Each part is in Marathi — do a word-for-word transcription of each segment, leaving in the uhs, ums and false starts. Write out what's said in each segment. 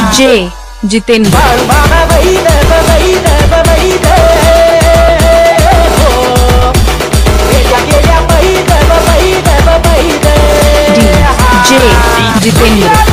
जे जितेंद्र जे जितेंद्र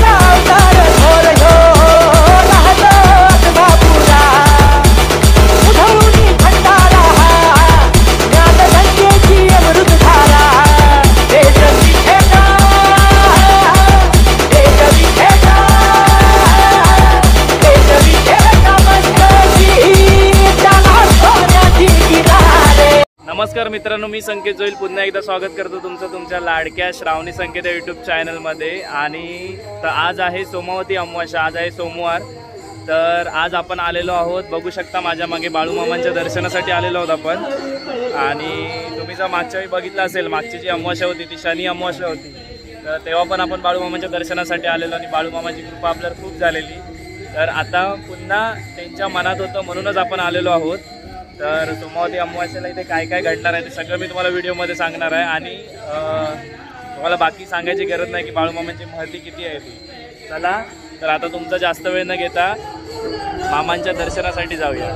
नमस्कार मित्रांनो, मी संकेत जोईल पुन्हा एकदा स्वागत करतो तुमचं तुमच्या लाडक्या श्रावणी संकेत यूट्यूब चॅनलमध्ये। आणि तर आज आहे सोमवती अमावस्या, आज आहे सोमवार। तर आज आपण आलेलो आहोत, बघू शकता माझ्या मागे बाळूमामांच्या दर्शनासाठी आलेलो आहोत आपण। आणि तुम्ही जर मागच्या वेळी बघितलं असेल, मागची जी अमावस्या होती ती शनी अमावस्या होती, तर तेव्हा पण आपण बाळूमामांच्या दर्शनासाठी आलेलो आणि बाळूमामाची कृपा आपल्याला खूप झालेली। तर आता पुन्हा त्यांच्या मनात होतं म्हणूनच आपण आलेलो आहोत। तर सोमवती अमावस्याला इथे काय काय घडणार आहे ते सगळं मी तुम्हाला व्हिडिओमध्ये सांगणार आहे। आणि तुम्हाला बाकी सांगायची गरज नाही की बाळूमामांची महती किती आहे ती। चला तर आता तुमचा जास्त वेळ न घेता मामांच्या दर्शनासाठी जाऊया।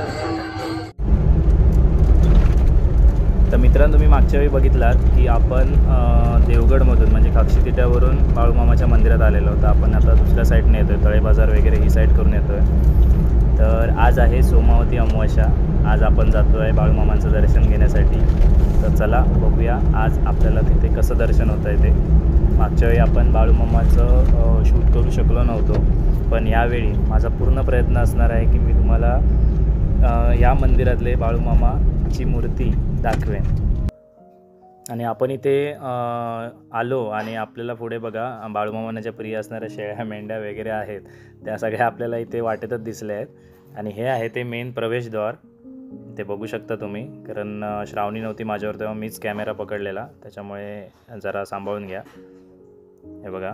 तर मित्रांनो, तुम्ही मागच्या वेळी बघितलात की आपण देवगडमधून म्हणजे खाक्षी तिट्यावरून बाळूमामाच्या मंदिरात आलेलो होतो। आपण आता दुसऱ्या साईडने येतो आहे, तळे बाजार वगैरे ही साईड करून येतो आहे। तर आज आहे सोमवती अमावस्या, आज आपण जातो आहे बाळूमामांचं दर्शन घेण्यासाठी। तर चला बघूया आज आपल्याला तिथे कसं दर्शन होतं आहे ते। मागच्या वेळी आपण बाळूमामाचं शूट करू शकलो नव्हतो, पण यावेळी माझा पूर्ण प्रयत्न असणार आहे की मी तुम्हाला या मंदिरातले बाळूमामाची मूर्ती दाखवेन। आणि आपण इथे आलो आणि आपल्याला पुढे बघा बाळूमामांना ज्या प्रिय असणाऱ्या शेळ्या मेंढ्या वगैरे आहेत त्या सगळ्या आपल्याला इथे वाटेतच दिसल्या आहेत। आणि हे आहे ते मेन प्रवेशद्वार, ते बघू शकता तुम्ही। कारण श्रावणी नव्हती माझ्यावर तेव्हा मीच कॅमेरा पकडलेला, त्याच्यामुळे जरा सांभाळून घ्या। हे बघा,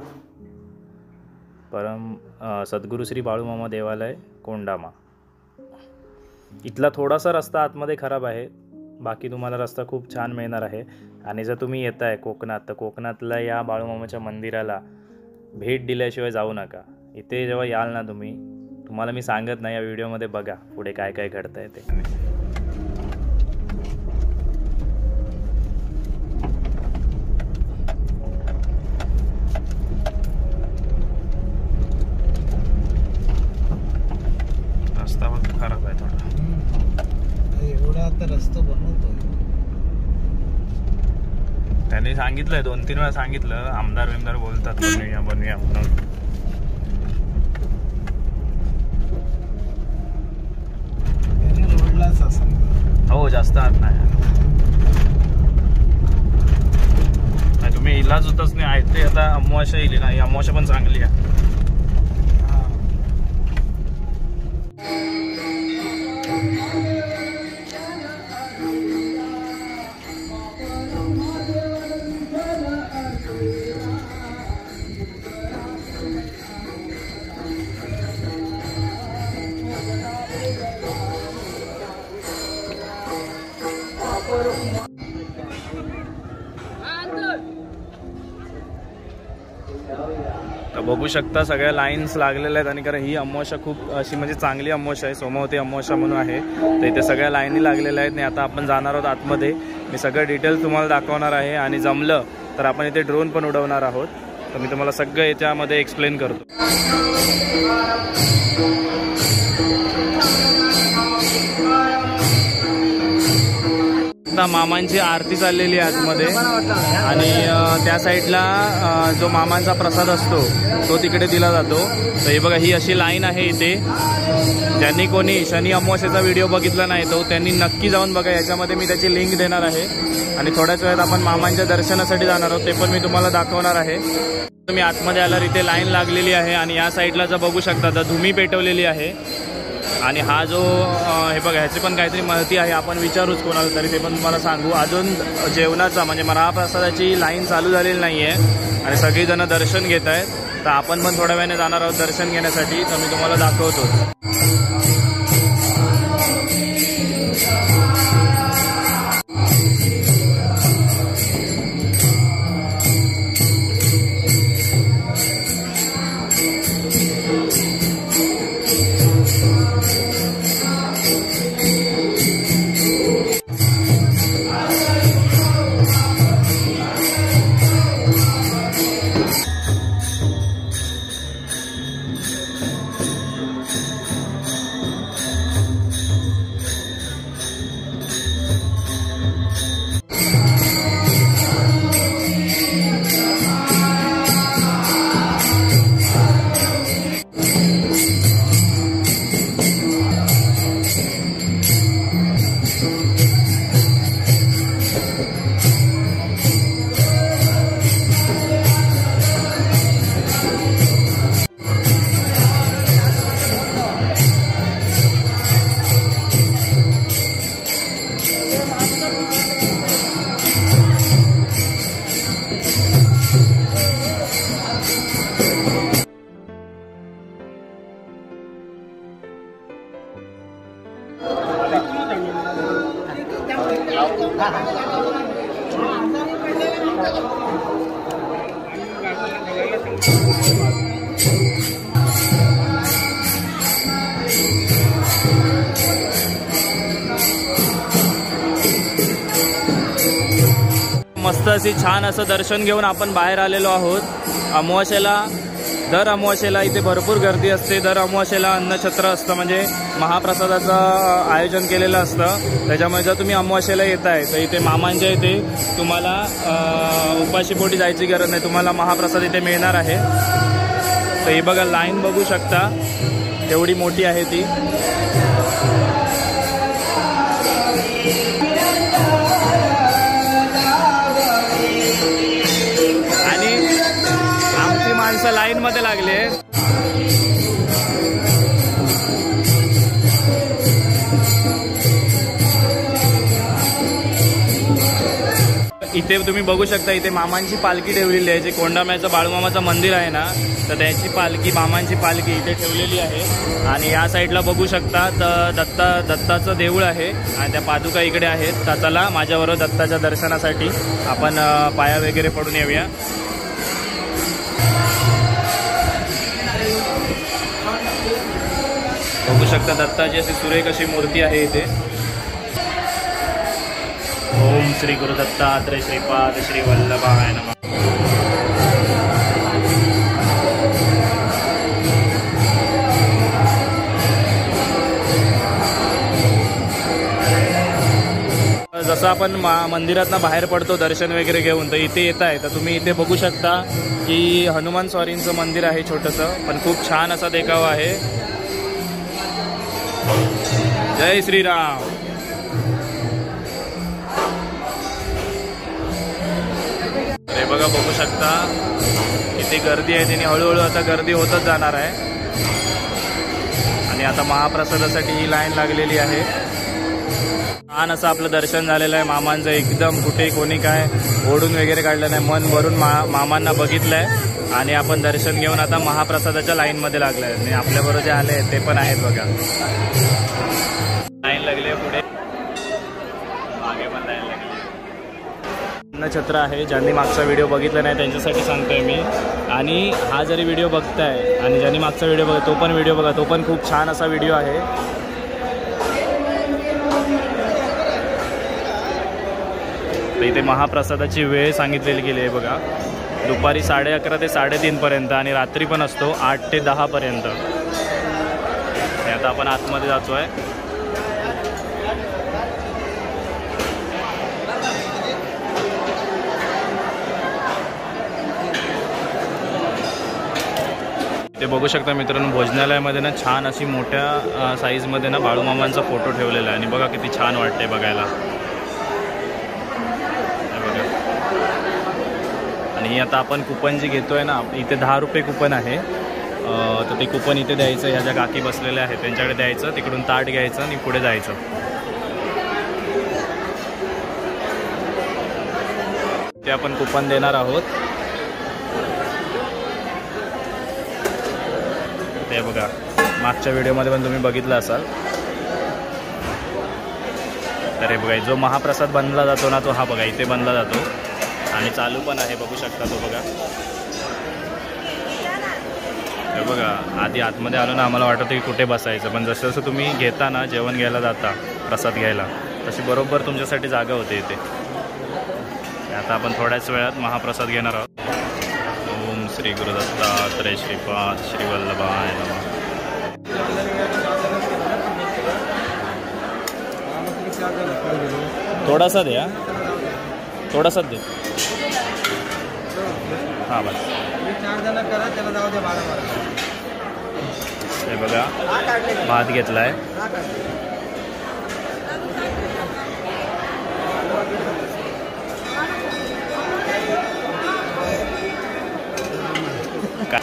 परम सद्गुरू श्री बाळूमामा देवालय कोंडामा। इथला थोडासा रस्ता आतमध्ये खराब आहे, बाकी तुम्हाला रस्ता खूप छान मिळणार आहे। आणि जर तुम्ही येत आहे कोकणात, तर कोकणातल्या या बाळूमामाच्या मंदिराला भेट दिल्याशिवाय जाऊ नका। इथे जेव्हा याल ना तुम्ही, तुम्हाला मी सांगत नाही, या व्हिडिओमध्ये बघा पुढे काय काय घडतं आहे ते। रस्ता खूप खराब आहे थोडा, एवढा आता रस्ता बनवतोय। त्यांनी सांगितलंय, दोन तीन वेळा सांगितलं, आमदार विमदार बोलतात बनवूया बनवूया म्हणून। हो, जास्त आत नाही, तुम्ही इलाज होतच नाही आहे ते। आता अमावस्या येईल ना, ही अमावस्या पण चांगली आहे। तर बघू शकता सगळ्या लाईन्स लागलेल्या आहेत। आणि कारण ही अमावस्या खूप अशी म्हणजे चांगली अमावस्या आहे, सोमवती अमावस्या म्हणून आहे, तर इथे सगळ्या लाईनी लागलेल्या आहेत। आणि आता आपण जाणार आहोत आतमध्ये, मी सगळं डिटेल्स तुम्हाला दाखवणार आहे। आणि जमलं तर आपण इथे ड्रोन पण उडवणार आहोत, तर मी तुम्हाला सगळं याच्यामध्ये एक्सप्लेन करतो। मामांची आरती चाललेली आहे आतमध्ये। आणि त्या साईडला जो मामांचा प्रसाद असतो तो तिकडे दिला जातो। तर हे बघा, ही अशी लाईन आहे इथे। ज्यांनी कोणी शनी अमावस्येचा व्हिडिओ बघितला नाही तो त्यांनी नक्की जाऊन बघा, याच्यामध्ये मी त्याची लिंक देणार आहे। आणि थोड्याच वेळात आपण मामांच्या दर्शनासाठी जाणार आहोत, ते पण मी तुम्हाला दाखवणार आहे। तुम्ही आतमध्ये आल्यावर इथे लाईन लागलेली आहे। आणि या साईडला जर बघू शकता तर धुमी पेटवलेली आहे। आणि हा जो हे बघा, ह्याची पण काहीतरी महती आहे, आपण विचारूच कोणाला तरी, ते पण तुम्हाला सांगू। अजून जेवणाचा म्हणजे महाप्रसादाची लाईन चालू झालेली नाही आहे आणि सगळीजण दर्शन घेत आहेत। तर आपण पण थोड्या वेळाने जाणार आहोत दर्शन घेण्यासाठी, तर मी तुम्हाला दाखवतो। मस्त अशी छान असं दर्शन घेऊन आपण बाहेर आलेलो आहोत। अमावास्येला दर अमावास्येला इथे भरपूर गर्दी असते। दर अमावास्येला अन्नछत्र असतं, म्हणजे महाप्रसादाचं आयोजन केलेलं असतं। त्याच्यामुळे जर तुम्ही अमावास्येला येताय तर इथे मामांच्या इथे तुम्हाला उपाशीपोटी जायची गरज नाही, तुम्हाला महाप्रसाद इथे मिळणार आहे। तर ही बघा लाईन बघू शकता, एवढी मोठी आहे ती। माणसं लाईन मध्ये लागले। इथे तुम्ही बघू शकता, इथे मामांची पालखी ठेवलेली आहे। जे कोंडाम्याचं बाळूमामाचं मंदिर आहे ना, तर त्याची पालखी, मामांची पालखी इथे ठेवलेली आहे। आणि या साईडला बघू शकता तर दत्ता दत्ताचं देऊळ आहे आणि त्या पादुका इकडे आहेत। तर चला माझ्याबरोबर दत्ताच्या दर्शनासाठी आपण पाया वगैरे पडून येऊया। बघू शकता दत्ताची अशी सुरेख अशी मूर्ती आहे इथे। ओम श्री गुरु दत्तात्रय श्रीपाद श्री वल्लभाय नमः। जसं आपण मंदिरातनं बाहेर पडतो दर्शन वगैरे घेऊन, तर इथे येत आहे तर तुम्ही इथे बघू शकता की हनुमान स्वारींचं मंदिर आहे छोटंसं, पण खूप छान असा देखावा आहे। जय श्रीराम। हे बघा बघू शकता किती गर्दी आहे, त्यांनी हळूहळू आता गर्दी होतच जाणार आहे। आणि आता महाप्रसादासाठी ही लाईन लागलेली आहे। छान असं आपलं दर्शन झालेलं आहे मामांचं, एकदम कुठे कोणी काय ओढून वगैरे काढलं नाही, मन भरून मा मामांना बघितलंय। आणि आपण दर्शन घेऊन आता महाप्रसादाच्या लाईनमध्ये लागलाय आणि आपल्याबरोबर जे आले ते पण आहेत बघा, लाईन लागली आहे पुढे, मागे पण लाईन लागली। अन्नछत्र आहे, ज्यांनी मागचा व्हिडिओ बघितला नाही त्यांच्यासाठी सांगतोय मी। आणि हा जरी व्हिडिओ बघताय आणि ज्यांनी मागचा व्हिडिओ बघा तो पण व्हिडिओ बघा, तो पण खूप छान असा व्हिडिओ आहे। इथे महाप्रसादाची वेळ सांगितलेली गेली आहे बघा, दुपारी साडे अकरा ते साडेतीन पर्यंत आणि रात्री पण असतो आठ ते दहा पर्यंत। आता आपण आतमध्ये जातोय। ते बघू शकता मित्रांनो, भोजनालयामध्ये ना छान अशी मोठ्या साईजमध्ये ना बाळूमामांचा फोटो ठेवलेला आहे आणि बघा किती छान वाटते बघायला। आणि आता आपण कुपन जी घेतोय ना, इथे दहा रुपये कुपन आहे, तर ते कुपन इथे द्यायचं, ह्या ज्या काकी बसलेल्या आहेत त्यांच्याकडे द्यायचं, तिकडून ताट घ्यायचं आणि पुढे जायचं। ते आपण कुपन देणार आहोत। ते बघा मागच्या व्हिडिओमध्ये पण तुम्ही बघितलं असाल। तर हे बघा जो महाप्रसाद बनला जातो ना, तो हा बघा इथे बनला जातो आणि चालू पण आहे, बघू शकता तो बघा। हे बघा आधी आतमध्ये आलो ना, आम्हाला वाटतं की कुठे बसायचं, पण जसं जसं तुम्ही घेता ना, जेवण घ्यायला जाता प्रसाद घ्यायला, तशी बरोबर तुमच्यासाठी जागा होते इथे। आता आपण थोड्याच वेळात महाप्रसाद घेणार आहोत। ओम श्री गुरु दत्तात्रय श्रीपाद श्री वल्लभाय नमः। थोडासा दे, थोडासा दे, हां बस। हे बघा भात घेतलाय, काय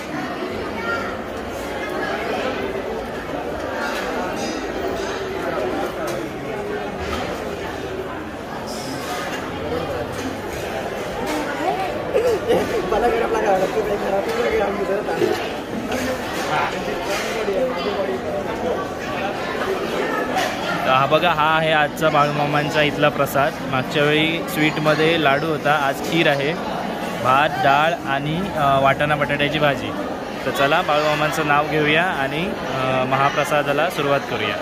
हा बघा, हा आहे आजचा बाळूमामांचा इथला प्रसाद. मागच्या वेळी स्वीटमध्ये लाडू होता, आज खीर आहे, भात डाळ आणि अ, वाटाणा बटाट्याची भाजी. तर चला बाळूमामांचं नाव घेऊया आणि अ, महाप्रसादाला सुरुवात करूया.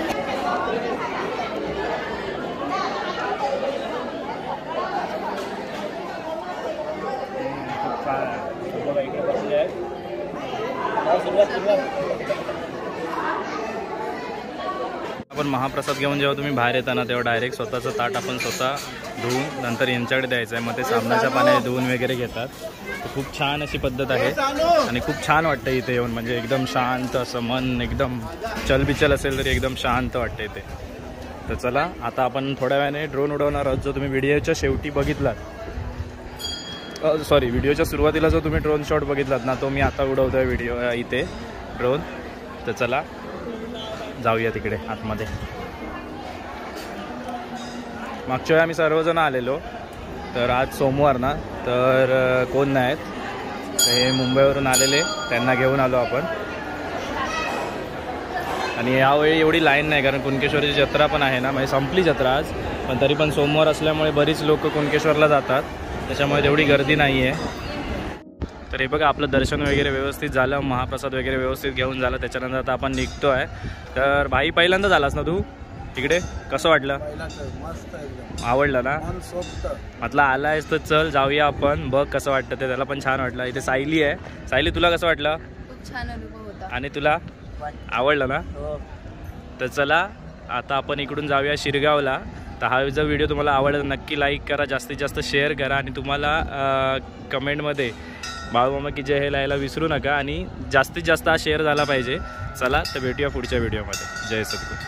आपण महाप्रसाद घेऊन जेव्हा तुम्ही बाहेर येताना तेव्हा डायरेक्ट स्वतःचं ताट आपण स्वतः धुवून नंतर यांच्याकडे द्यायचं आहे. मग ते साबणाच्या पाण्याने धुवून वगैरे घेतात. तर खूप छान अशी पद्धत आहे आणि खूप छान वाटतं इथे येऊन. म्हणजे एकदम शांत असं मन, एकदम चलबिचल असेल तरी एकदम शांत वाटतं इथे. तर चला आता आपण थोड्या वेळाने ड्रोन उडवणार आहोत. जो तुम्ही व्हिडिओच्या शेवटी बघितलात, सॉरी व्हिडिओच्या सुरुवातीला जो तुम्ही ड्रोन शॉट बघितलात ना, तो मी आता उडवतो आहे व्हिडिओ इथे ड्रोन. तर चला जाऊया तिकडे आतमध्ये. मागच्या वेळी आम्ही सर्वजण आलेलो, तर आज सोमवार ना, तर कोण नाही आहेत. हे मुंबईवरून आलेले, त्यांना घेऊन आलो आपण. आणि यावेळी एवढी लाईन नाही, कारण कुणकेश्वरची जत्रा पण आहे ना, म्हणजे संपली जत्रा आज, पण तरी पण सोमवार असल्यामुळे बरीच लोक कुणकेश्वरला जातात, त्याच्यामुळे तेवढी गर्दी नाही आहे. तर हे बघा, आपलं दर्शन वगैरे व्यवस्थित झालं, महाप्रसाद वगैरे व्यवस्थित घेऊन झालं. त्याच्यानंतर आता आपण निघतो आहे. तर भाई पहिल्यांदा झालास ना तू इकडे, कसं वाटलं? मस्त एकदम आवडलं ना? मन सोबत. म्हटलं आला आहेस तर चल जाऊया आपण, बघ कसं वाटतं ते. त्याला पण छान वाटलं. इथे सायली आहे. सायली, तुला कसं वाटलं? खूप छान अनुभव होता. आणि तुला आवडलं ना? तर चला आता आपण इकडून जाऊया शिरगावला. तर हा जर व्हिडिओ तुम्हाला आवडला तर नक्की लाईक करा, जास्तीत जास्त शेअर करा आणि तुम्हाला कमेंटमध्ये बाळूमामा की जय हे लिहायला विसरू नका. आणि जास्तीत जास्त हा शेअर झाला पाहिजे. चला तर भेटूया पुढच्या व्हिडिओमध्ये. जय सद्गुरू.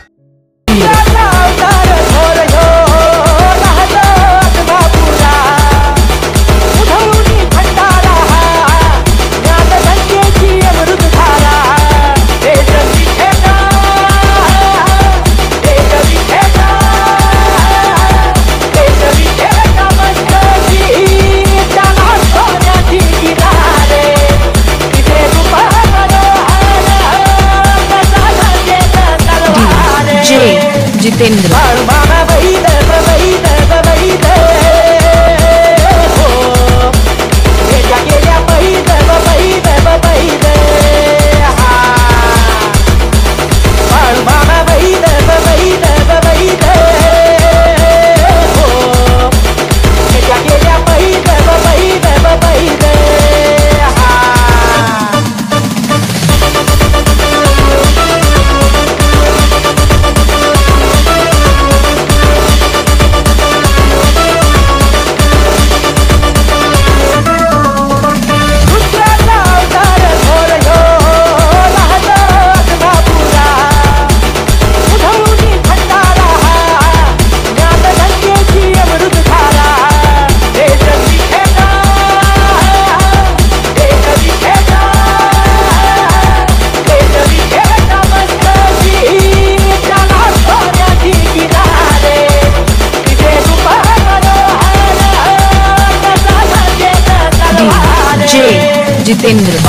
जितेंद्र. जितेंद्र.